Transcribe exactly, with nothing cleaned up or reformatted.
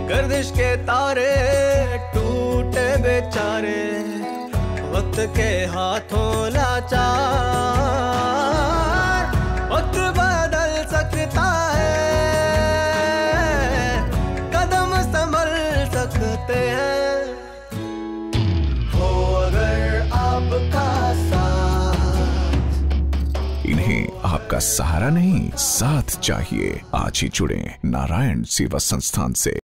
गर्दिश के तारे टूटे बेचारे, वक्त के हाथों लाचार। वक्त बदल सकता है, कदम संभल सकते हैं, हो अगर आपका साथ। इन्हें आपका सहारा नहीं, साथ चाहिए। आज ही जुड़ें नारायण सेवा संस्थान से।